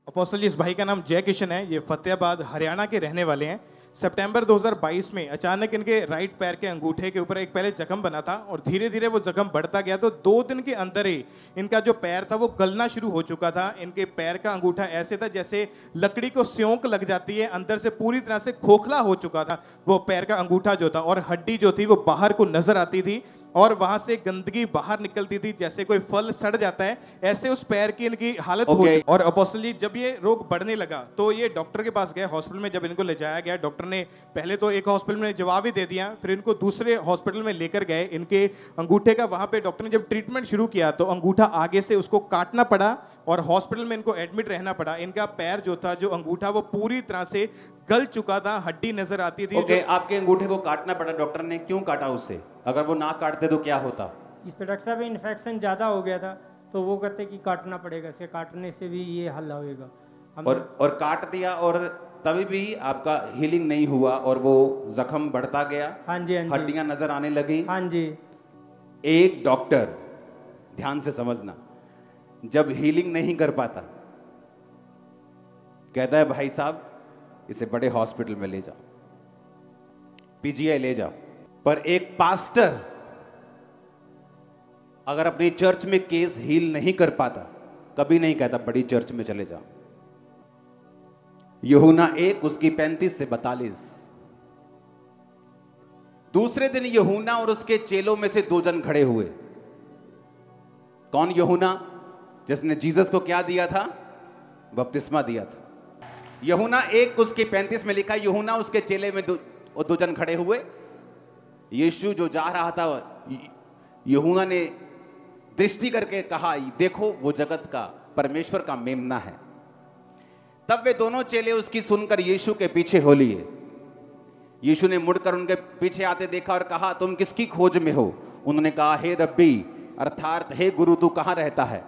Apostle इस भाई का नाम जय किशन है। ये फतेहाबाद हरियाणा के रहने वाले हैं। सितंबर 2022 में अचानक इनके राइट पैर के अंगूठे के ऊपर एक पहले जख्म बना था और धीरे धीरे वो जख्म बढ़ता गया, तो 2 दिन के अंदर ही इनका जो पैर था वो गलना शुरू हो चुका था। इनके पैर का अंगूठा ऐसे था जैसे लकड़ी को स्योंक लग जाती है, अंदर से पूरी तरह से खोखला हो चुका था वो पैर का अंगूठा जो था, और हड्डी जो थी वो बाहर को नजर आती थी और वहां से गंदगी बाहर निकलती थी जैसे कोई फल सड़ जाता है, ऐसे उस पैर की इनकी हालत हो चुकी। और अपोस्टल जी जब ये रोग बढ़ने लगा तो ये डॉक्टर के पास गए। हॉस्पिटल में जब इनको ले जाया गया, डॉक्टर ने पहले तो एक हॉस्पिटल में जवाब ही दे दिया, फिर इनको दूसरे हॉस्पिटल में लेकर गए। इनके अंगूठे का वहां पे डॉक्टर ने जब ट्रीटमेंट शुरू किया तो अंगूठा आगे से उसको काटना पड़ा और हॉस्पिटल में इनको एडमिट रहना पड़ा। इनका पैर जो था, जो अंगूठा, वो पूरी तरह से गल चुका था, हड्डी नजर आती थी। आपके अंगूठे को काटना पड़ा, डॉक्टर ने क्यों काटा उससे? अगर वो ना काटते तो क्या होता? इस पे डॉक्टर साहब इन्फेक्शन ज़्यादा हो गया था तो वो कहते कि काटना पड़ेगा, इसके काटने से भी ये हल होएगा। और काट दिया और तभी भी आपका हीलिंग नहीं हुआ और वो जख्म बढ़ता गया। हाँ जी, हड्डियां नजर आने लगी। हाँ जी। एक डॉक्टर, ध्यान से समझना, जब हीलिंग नहीं कर पाता कहता है भाई साहब इसे बड़े हॉस्पिटल में ले जाओ, पीजीआई ले जाओ। पर एक पास्टर अगर अपनी चर्च में केस हील नहीं कर पाता कभी नहीं कहता बड़ी चर्च में चले जाओ। यूहन्ना 1 उसकी 35 से 42। दूसरे दिन यूहन्ना और उसके चेलों में से 2 जन खड़े हुए। कौन? यूहन्ना जिसने जीसस को क्या दिया था? बपतिस्मा दिया था। यूहन्ना 1 उसके 35 में लिखा, यूहन्ना उसके चेले में 2 जन खड़े हुए। यीशु जो जा रहा था, यूहन्ना ने दृष्टि करके कहा देखो वो जगत का परमेश्वर का मेमना है। तब वे दोनों चेले उसकी सुनकर यीशु के पीछे हो लिए। यीशु ने मुड़कर उनके पीछे आते देखा और कहा तुम किसकी खोज में हो? उन्होंने कहा हे रब्बी, अर्थात हे गुरु, तू कहां रहता है?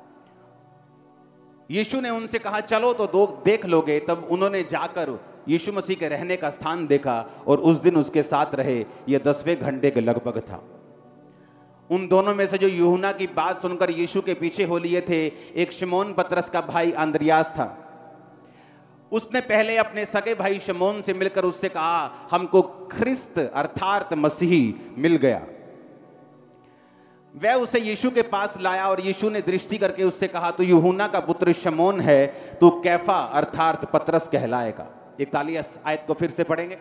यीशु ने उनसे कहा चलो तो देख लोगे। तब उन्होंने जाकर यीशु मसीह के रहने का स्थान देखा और उस दिन उसके साथ रहे। यह 10वें घंटे के लगभग था। उन दोनों में से जो यूहन्ना की बात सुनकर यीशु के पीछे हो लिए थे, एक शमौन पतरस का भाई अंद्रियास था। उसने पहले अपने सगे भाई शमौन से मिलकर उससे कहा हमको ख्रिस्त अर्थात मसीही मिल गया। वह उसे यीशु के पास लाया और यीशु ने दृष्टि करके उससे कहा तू यूहन्ना का पुत्र शमौन है, तू कैफा अर्थात पतरस कहलाएगा। 41 आयत को फिर से पढ़ेंगे।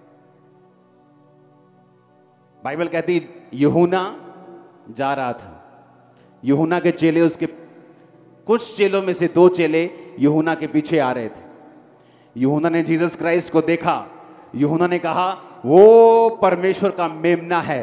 बाइबल कहती यूहन्ना जा रहा था। यूहन्ना के चेले, उसके कुछ चेलों में से 2 चेले यूहन्ना के पीछे आ रहे थे। यूहन्ना ने जीसस क्राइस्ट को देखा। यूहन्ना ने कहा वो परमेश्वर का मेमना है।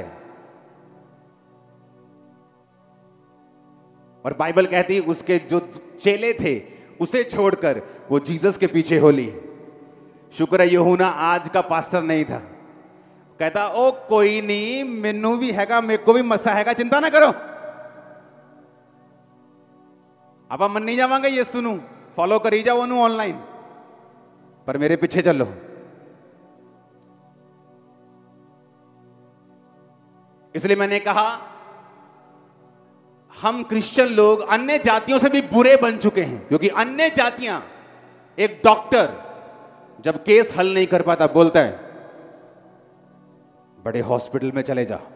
और बाइबल कहती उसके जो चेले थे उसे छोड़कर वो जीसस के पीछे हो लिए। शुक्र है यूहन्ना आज का पास्टर नहीं था। कहता ओ कोई नहीं, मैनू भी हैगा, मेरे को भी मसा हैगा, चिंता ना करो, आप मन नहीं जावांगे यीशु नू फॉलो करी जाओ ओनू ऑनलाइन, पर मेरे पीछे चलो। इसलिए मैंने कहा हम क्रिश्चियन लोग अन्य जातियों से भी बुरे बन चुके हैं, क्योंकि अन्य जातियां, एक डॉक्टर जब केस हल नहीं कर पाता बोलता है बड़े हॉस्पिटल में चले जा,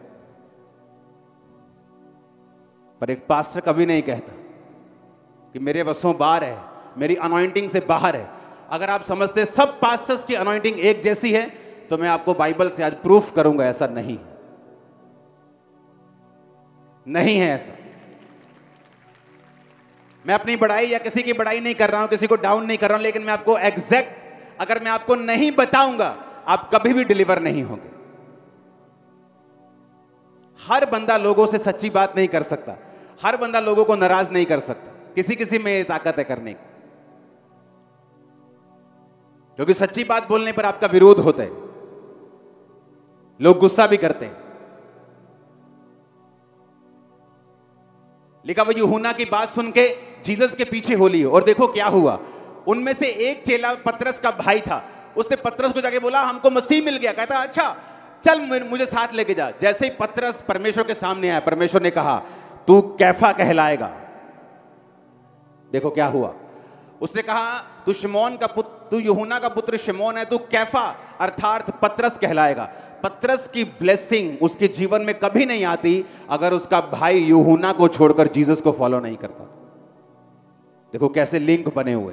पर एक पास्टर कभी नहीं कहता कि मेरे वसों बाहर है, मेरी अनॉइंटिंग से बाहर है। अगर आप समझते सब पास्टर्स की अनॉइंटिंग एक जैसी है तो मैं आपको बाइबल से आज प्रूफ करूंगा ऐसा नहीं है, नहीं है ऐसा। मैं अपनी बड़ाई या किसी की बड़ाई नहीं कर रहा हूं, किसी को डाउन नहीं कर रहा हूं, लेकिन मैं आपको एग्जैक्ट, अगर मैं आपको नहीं बताऊंगा आप कभी भी डिलीवर नहीं होंगे। हर बंदा लोगों से सच्ची बात नहीं कर सकता, हर बंदा लोगों को नाराज नहीं कर सकता, किसी किसी में ताकत है करने की, क्योंकि सच्ची बात बोलने पर आपका विरोध होता है, लोग गुस्सा भी करते हैं। लेकिन वो यूहन्ना की बात सुन के जीसस के पीछे हो लिए। और देखो क्या हुआ, उनमें से एक चेला पतरस का भाई था, उसने पतरस को जाके बोला हमको मसीह मिल गया। कहता अच्छा चल मुझे साथ लेके जा। जैसे ही पतरस परमेश्वर के सामने आया, परमेश्वर ने कहा तू कैफा कहलाएगा। देखो क्या हुआ, उसने कहा तू शिमोन का पुत्र, तू यूहन्ना का पुत्र शिमोन है, तू कैफा अर्थात पतरस कहलाएगा। पतरस की ब्लेसिंग उसके जीवन में कभी नहीं आती अगर उसका भाई यूहन्ना को छोड़कर जीसस को फॉलो नहीं करता। देखो कैसे लिंक बने हुए।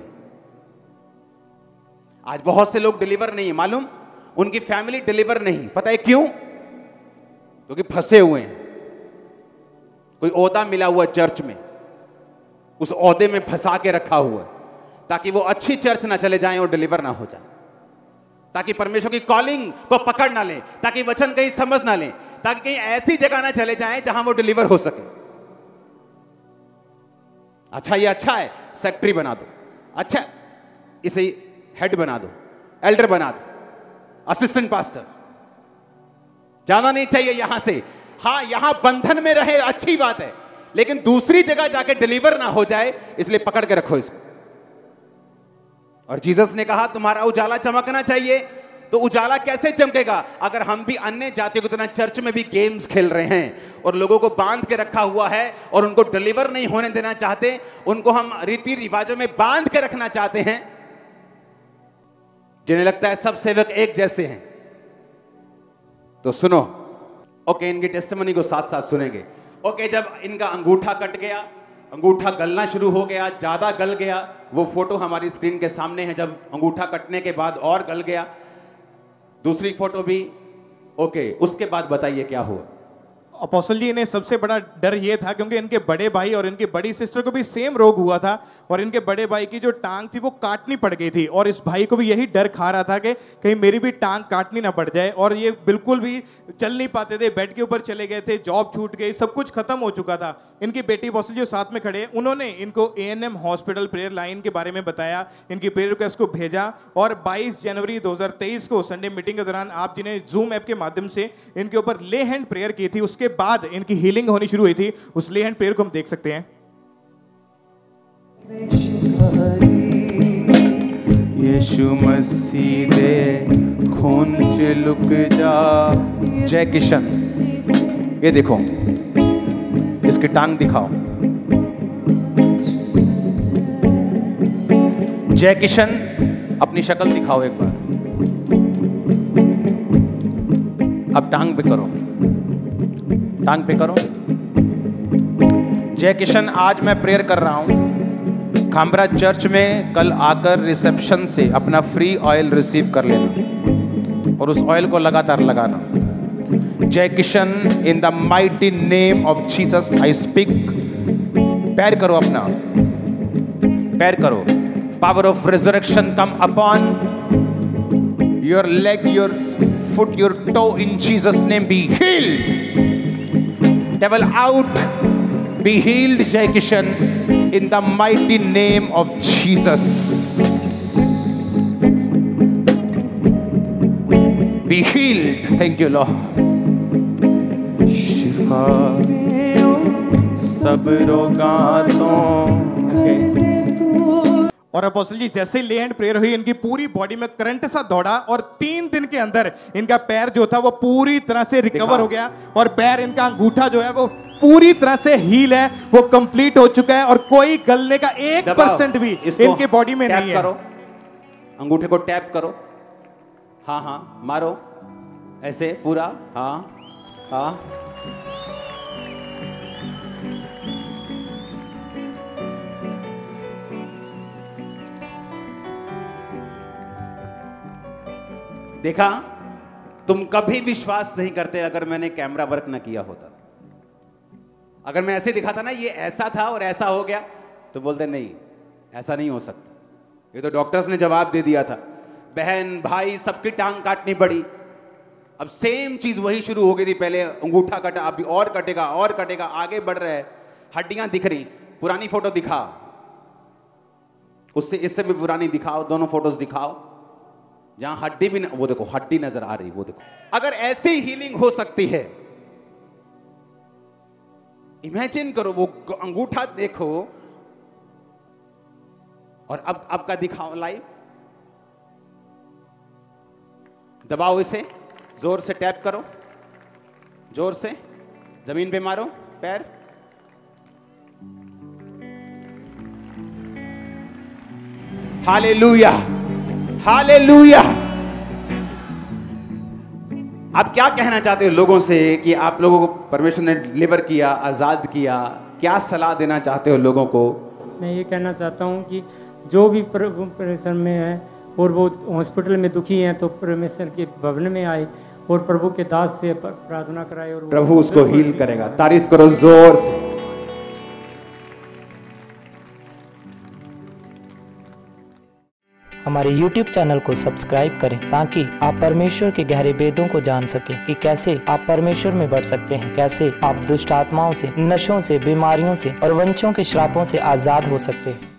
आज बहुत से लोग डिलीवर नहीं है, मालूम, उनकी फैमिली डिलीवर नहीं, पता है क्यों? क्योंकि फंसे हुए हैं। कोई ओहदा मिला हुआ चर्च में, उस ओहदे में फंसा के रखा हुआ है ताकि वो अच्छी चर्च ना चले जाएं और डिलीवर ना हो जाए, ताकि परमेश्वर की कॉलिंग को पकड़ ना लें, ताकि वचन कहीं समझ ना लें, ताकि कहीं ऐसी जगह ना चले जाएं जहां वो डिलीवर हो सके। अच्छा ये अच्छा है, सेक्रेटरी बना दो, अच्छा इसे हेड बना दो, एल्डर बना दो, असिस्टेंट पास्टर, जाना नहीं चाहिए यहां से। हां यहां बंधन में रहे अच्छी बात है, लेकिन दूसरी जगह जाके डिलीवर ना हो जाए इसलिए पकड़ के रखो इसको। और जीसस ने कहा तुम्हारा उजाला चमकना चाहिए। तो उजाला कैसे चमकेगा? अगर हम भी अन्य जातियों की तरह चर्च में भी गेम्स खेल रहे हैं और लोगों को बांध के रखा हुआ है और उनको डिलीवर नहीं होने देना चाहते, उनको हम रीति रिवाजों में बांध के रखना चाहते हैं, जिन्हें लगता है सब सेवक एक जैसे हैं। तो सुनो, ओके, इनकी टेस्टिमनी को साथ साथ सुनेंगे। ओके, जब इनका अंगूठा कट गया, अंगूठा गलना शुरू हो गया, ज्यादा गल गया, वो फोटो हमारी स्क्रीन के सामने है, जब अंगूठा कटने के बाद और गल गया। दूसरी फोटो भी ओके, उसके बाद बताइए क्या हुआ। अपोस्टल जी, इन्हें सबसे बड़ा डर ये था क्योंकि इनके बड़े भाई और इनकी बड़ी सिस्टर को भी सेम रोग हुआ था और इनके बड़े भाई की जो टांग थी वो काटनी पड़ गई थी और इस भाई को भी यही डर खा रहा था कि कहीं मेरी भी टांग काटनी ना पड़ जाए। और ये बिल्कुल भी चल नहीं पाते थे, बेड के ऊपर चले गए थे, जॉब छूट गई, सब कुछ खत्म हो चुका था। इनकी बेटी अपोस्टल जो साथ में खड़े, उन्होंने इनको ANM हॉस्पिटल प्रेयर लाइन के बारे में बताया, इनकी प्रेयर रिक्वेस्ट को भेजा और 22 जनवरी 2023 को संडे मीटिंग के दौरान आप जिन्हें जूम ऐप के माध्यम से इनके ऊपर ले हैंड प्रेयर की थी, उसके बाद इनकी हीलिंग होनी शुरू हुई थी। उस ले हैंड प्रेयर को हम देख सकते हैं। यीशु मसीह दे खून च लुक जा। जय किशन, ये देखो, इसकी टांग दिखाओ। जय किशन, अपनी शक्ल दिखाओ एक बार। अब टांग पे करो, टांग पे करो। जय किशन, आज मैं प्रेयर कर रहा हूं, खामरा चर्च में कल आकर रिसेप्शन से अपना फ्री ऑयल रिसीव कर लेना और उस ऑयल को लगातार लगाना। Jai Kishan, in the mighty name of Jesus I speak. पैर करो, अपना पैर करो। Power of resurrection come upon your leg, your foot, your toe, in Jesus name be healed. Devil out, be healed, Jai Kishan, in the mighty name of Jesus. Be healed, thank you Lord. शिफा सब रोगातों के। और apostle जी, जैसे ले hand prayer हुई, इनकी पूरी body में current सा दौड़ा और 3 दिन के अंदर इनका पैर जो था वो पूरी तरह से रिकवर हो गया और पैर, इनका अंगूठा जो है वो पूरी तरह से हील है, वो कंप्लीट हो चुका है और कोई गलने का 1% भी इनके बॉडी में नहीं है। करो, अंगूठे को टैप करो, हाँ हाँ मारो ऐसे पूरा, हाँ हाँ। देखा, तुम कभी विश्वास नहीं करते अगर मैंने कैमरा वर्क ना किया होता। अगर मैं ऐसे दिखाता ना ये ऐसा था और ऐसा हो गया, तो बोलते नहीं ऐसा नहीं हो सकता। ये तो डॉक्टर्स ने जवाब दे दिया था, बहन भाई सबकी टांग काटनी पड़ी। अब सेम चीज वही शुरू हो गई थी, पहले अंगूठा कटा, अभी और कटेगा और कटेगा, आगे बढ़ रहे हैं, हड्डियां दिख रही। पुरानी फोटो दिखाओ, उससे इससे भी पुरानी दिखाओ, दोनों फोटोज दिखाओ जहां हड्डी भी वो देखो, हड्डी नजर आ रही, वो देखो। अगर ऐसी हीलिंग हो सकती है, इमेजिन करो, वो अंगूठा देखो और अब का दिखाओ लाइव। दबाओ इसे, जोर से टैप करो, जोर से जमीन पे मारो पैर। Hallelujah, hallelujah. आप क्या कहना चाहते हो लोगों से कि आप लोगों को परमेश्वर ने डिलीवर किया, आजाद किया? क्या सलाह देना चाहते हो लोगों को? मैं ये कहना चाहता हूँ कि जो भी परमेश्वर में है और वो हॉस्पिटल में दुखी हैं तो परमेश्वर के भवन में आए और प्रभु के दास से प्रार्थना कराए और प्रभु उसको हील करेगा। तारीफ करो जोर से। हमारे YouTube चैनल को सब्सक्राइब करें ताकि आप परमेश्वर के गहरे भेदों को जान सकें कि कैसे आप परमेश्वर में बढ़ सकते हैं, कैसे आप दुष्ट आत्माओं से, नशों से, बीमारियों से और वंशों के श्रापों से आजाद हो सकते हैं।